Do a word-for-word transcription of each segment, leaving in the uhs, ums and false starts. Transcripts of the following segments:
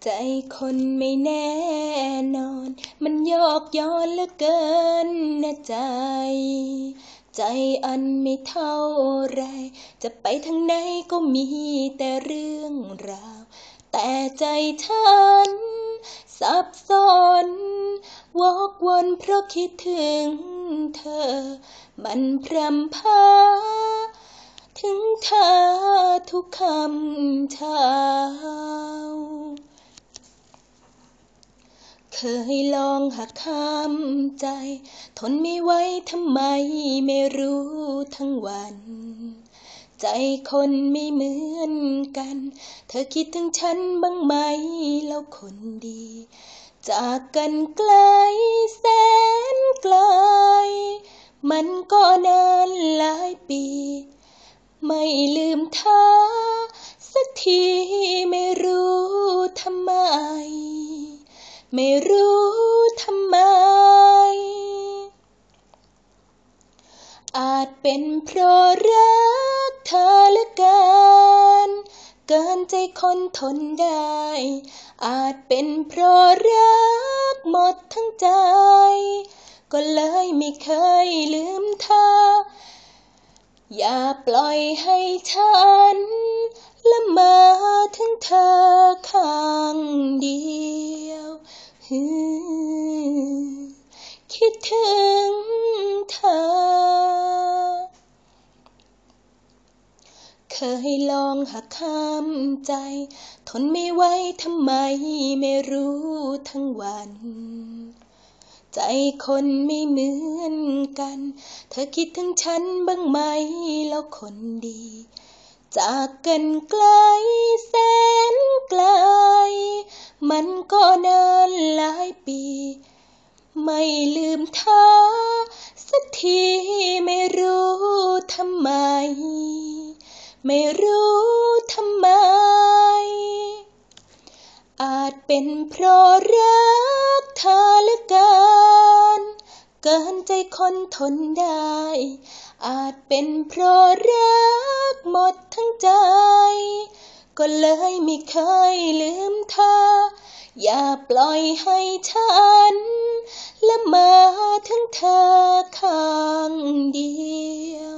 ใจคนไม่แน่นอนมันยอกย้อนเหลือเกินนะใจใจอันไม่เท่าไรจะไปทางไหนก็มีแต่เรื่องราวแต่ใจฉันสับสนวกวนเพราะคิดถึงเธอมันพรำพาถึงเธอทุกคำเช้าเคยลองหักห้ามใจทนไม่ไหวทำไมไม่รู้ทั้งวันใจคนไม่เหมือนกันเธอคิดถึงฉันบ้างไหมแล้วคนดีจากกันไกลแสนไกลมันก็นานหลายปีไม่ลืมเธอสักทีไม่รู้ทำไมไม่รู้ทำไมอาจเป็นเพราะรักเธอเหลือเกินเกินใจคนทนได้อาจเป็นเพราะรักหมดทั้งใจก็เลยไม่เคยลืมเธออย่าปล่อยให้ฉันละเมอถึงเธอข้างเดียวคิดถึงเธอเคยลองหักห้ามใจทนไม่ไหวทำไมไม่รู้ทั้งวันใจคนไม่เหมือนกันเธอคิดถึงฉันบ้างไหมแล้วคนดีจากกันไกลแสนไกลมันก็นานหลายปีไม่ลืมเธอสักทีไม่รู้ทำไมไม่รู้ทำไมอาจเป็นเพราะรักเธอเหลือเกินเกินใจคนทนได้อาจเป็นเพราะรักหมดทั้งใจก็เลยไม่เคยลืมเธออย่าปล่อยให้ฉันละเมอถึงเธอข้างเดียว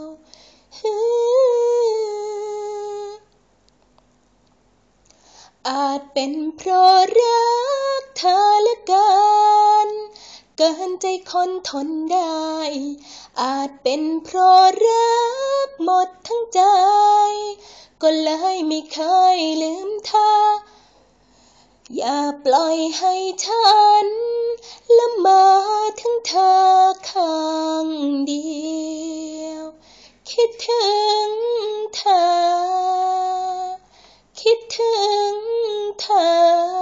อาจเป็นเพราะรักเธอเหลือเกินเกินใจคนทนได้อาจเป็นเพราะรักหมดทั้งใจก็เลยไม่เคยลืมเธออย่าปล่อยให้ฉันละเมอถึงเธอข้างเดียวคิดถึงเธอคิดถึงเธอ